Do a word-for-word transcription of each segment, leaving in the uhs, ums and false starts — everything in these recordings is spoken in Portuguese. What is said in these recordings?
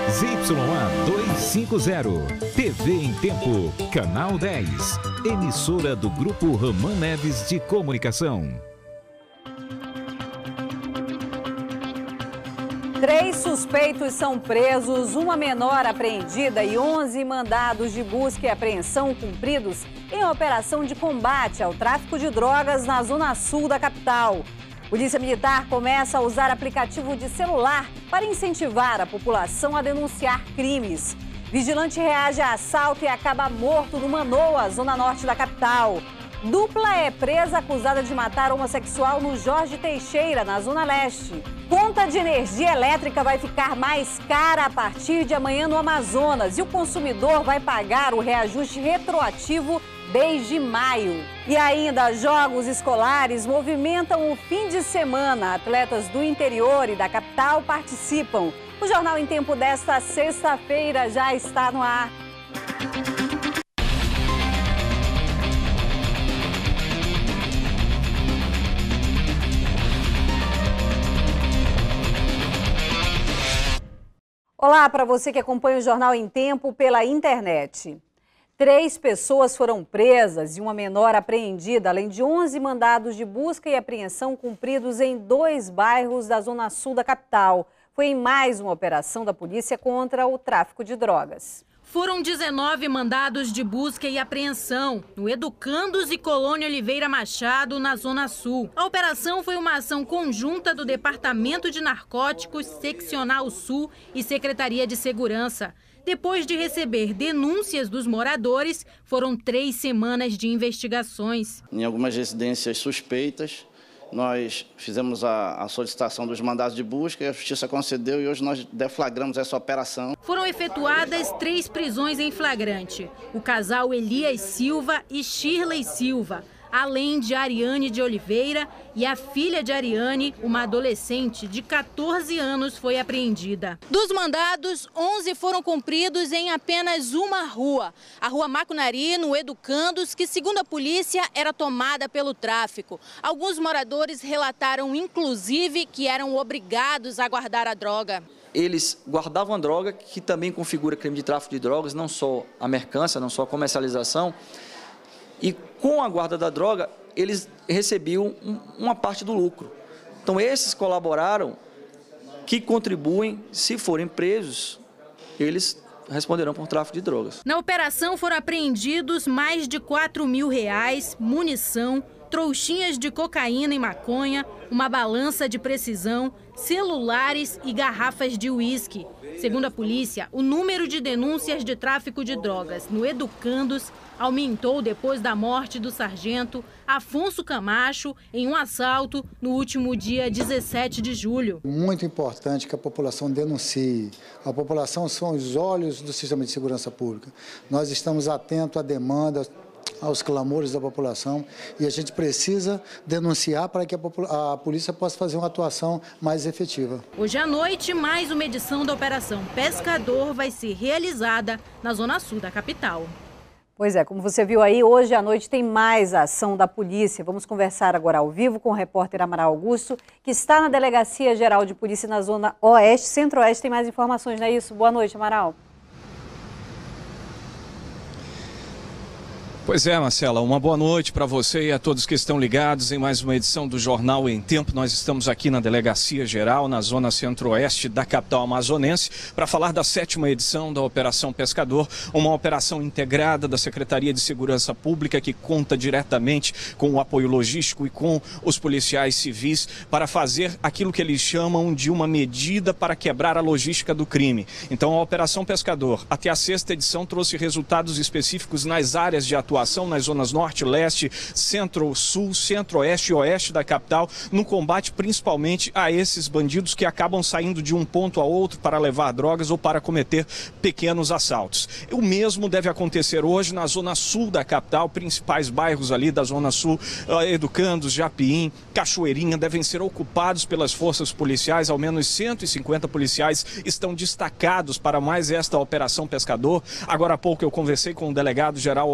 Z Y A duzentos e cinquenta, T V em Tempo, Canal dez, emissora do Grupo Roman Neves de Comunicação. Três suspeitos são presos, uma menor apreendida e onze mandados de busca e apreensão cumpridos em operação de combate ao tráfico de drogas na zona sul da capital. Polícia Militar começa a usar aplicativo de celular para incentivar a população a denunciar crimes. Vigilante reage a assalto e acaba morto no Manoa, zona norte da capital. Dupla é presa acusada de matar homossexual no Jorge Teixeira, na zona leste. Conta de energia elétrica vai ficar mais cara a partir de amanhã no Amazonas e o consumidor vai pagar o reajuste retroativo desde maio. E ainda, jogos escolares movimentam o fim de semana. Atletas do interior e da capital participam. O Jornal em Tempo desta sexta-feira já está no ar. Olá para você que acompanha o Jornal em Tempo pela internet. Três pessoas foram presas e uma menor apreendida, além de onze mandados de busca e apreensão cumpridos em dois bairros da zona sul da capital. Foi em mais uma operação da polícia contra o tráfico de drogas. Foram dezenove mandados de busca e apreensão no Educandos e Colônia Oliveira Machado, na Zona Sul. A operação foi uma ação conjunta do Departamento de Narcóticos, Seccional Sul e Secretaria de Segurança. Depois de receber denúncias dos moradores, foram três semanas de investigações. Em algumas residências suspeitas, nós fizemos a, a solicitação dos mandados de busca e a Justiça concedeu e hoje nós deflagramos essa operação. Foram efetuadas três prisões em flagrante. O casal Elias Silva e Shirley Silva, além de Ariane de Oliveira e a filha de Ariane, uma adolescente de quatorze anos, foi apreendida. Dos mandados, onze foram cumpridos em apenas uma rua, a Rua Macunari, no Educandos, que, segundo a polícia, era tomada pelo tráfico. Alguns moradores relataram, inclusive, que eram obrigados a guardar a droga. Eles guardavam a droga, que também configura crime de tráfico de drogas, não só a mercância, não só a comercialização. E com a guarda da droga, eles recebiam uma parte do lucro. Então, esses colaboraram, que contribuem, se forem presos, eles responderão por tráfico de drogas. Na operação foram apreendidos mais de quatro mil reais, munição, trouxinhas de cocaína e maconha, uma balança de precisão, celulares e garrafas de uísque. Segundo a polícia, o número de denúncias de tráfico de drogas no Educandos aumentou depois da morte do sargento Afonso Camacho em um assalto no último dia dezessete de julho. Muito importante que a população denuncie. A população são os olhos do sistema de segurança pública. Nós estamos atentos à demanda, aos clamores da população e a gente precisa denunciar para que a, a polícia possa fazer uma atuação mais efetiva. Hoje à noite, mais uma edição da Operação Pescador vai ser realizada na Zona Sul da capital. Pois é, como você viu aí, hoje à noite tem mais ação da polícia. Vamos conversar agora ao vivo com o repórter Amaral Augusto, que está na Delegacia Geral de Polícia na Zona Oeste, Centro-Oeste. Tem mais informações, não é isso? Boa noite, Amaral. Pois é, Marcela, uma boa noite para você e a todos que estão ligados em mais uma edição do Jornal em Tempo. Nós estamos aqui na Delegacia Geral, na zona centro-oeste da capital amazonense, para falar da sétima edição da Operação Pescador, uma operação integrada da Secretaria de Segurança Pública que conta diretamente com o apoio logístico e com os policiais civis para fazer aquilo que eles chamam de uma medida para quebrar a logística do crime. Então, a Operação Pescador, até a sexta edição, trouxe resultados específicos nas áreas de atuação nas zonas norte, leste, centro, sul, centro-oeste e oeste da capital, no combate principalmente a esses bandidos que acabam saindo de um ponto a outro para levar drogas ou para cometer pequenos assaltos. O mesmo deve acontecer hoje na zona sul da capital, principais bairros ali da zona sul, Educandos, Japim, Cachoeirinha, devem ser ocupados pelas forças policiais. Ao menos cento e cinquenta policiais estão destacados para mais esta Operação Pescador. Agora há pouco eu conversei com o delegado-geral Orlando Amaral,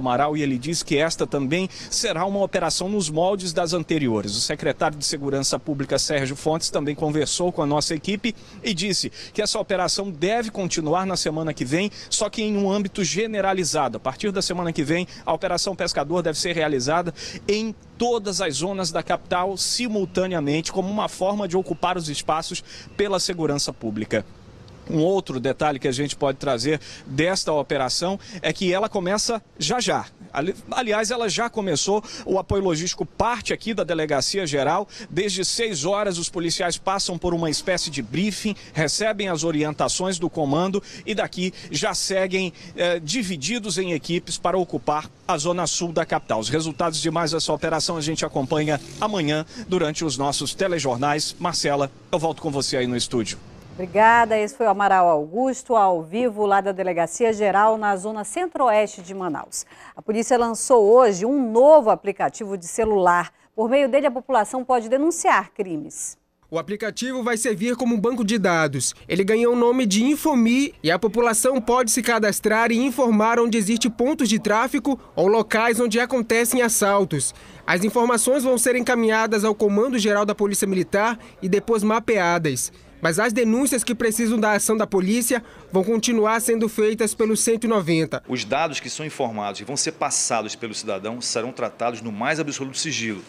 Amaral e ele diz que esta também será uma operação nos moldes das anteriores. O secretário de Segurança Pública, Sérgio Fontes, também conversou com a nossa equipe e disse que essa operação deve continuar na semana que vem, só que em um âmbito generalizado. A partir da semana que vem, a Operação Pescador deve ser realizada em todas as zonas da capital simultaneamente, como uma forma de ocupar os espaços pela segurança pública. Um outro detalhe que a gente pode trazer desta operação é que ela começa já já. Aliás, ela já começou, o apoio logístico parte aqui da Delegacia Geral. Desde seis horas, os policiais passam por uma espécie de briefing, recebem as orientações do comando e daqui já seguem eh, divididos em equipes para ocupar a zona sul da capital. Os resultados de mais essa operação a gente acompanha amanhã durante os nossos telejornais. Marcela, eu volto com você aí no estúdio. Obrigada. Esse foi o Amaral Augusto, ao vivo lá da Delegacia Geral na zona centro-oeste de Manaus. A polícia lançou hoje um novo aplicativo de celular. Por meio dele, a população pode denunciar crimes. O aplicativo vai servir como um banco de dados. Ele ganhou o nome de Infomi e a população pode se cadastrar e informar onde existe pontos de tráfico ou locais onde acontecem assaltos. As informações vão ser encaminhadas ao Comando Geral da Polícia Militar e depois mapeadas. Mas as denúncias que precisam da ação da polícia vão continuar sendo feitas pelo cento e noventa. Os dados que são informados e vão ser passados pelo cidadão serão tratados no mais absoluto sigilo.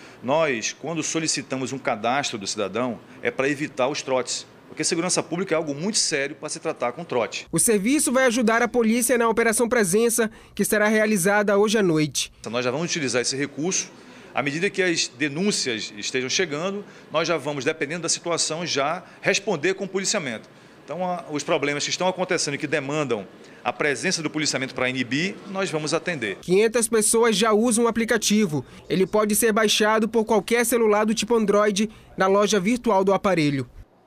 Nós, quando solicitamos um cadastro do cidadão, é para evitar os trotes, porque segurança pública é algo muito sério para se tratar com trote. O serviço vai ajudar a polícia na Operação Presença, que será realizada hoje à noite. Nós já vamos utilizar esse recurso. À medida que as denúncias estejam chegando, nós já vamos, dependendo da situação, já responder com o policiamento. Então, os problemas que estão acontecendo e que demandam a presença do policiamento para inibir, nós vamos atender. quinhentas pessoas já usam o aplicativo. Ele pode ser baixado por qualquer celular do tipo Android na loja virtual do aparelho.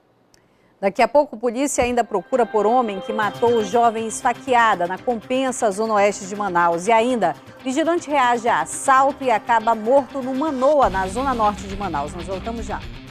Daqui a pouco, a polícia ainda procura por homem que matou jovem esfaqueada na Compensa, zona oeste de Manaus. E ainda, vigilante reage a assalto e acaba morto no Manoa, na zona norte de Manaus. Nós voltamos já.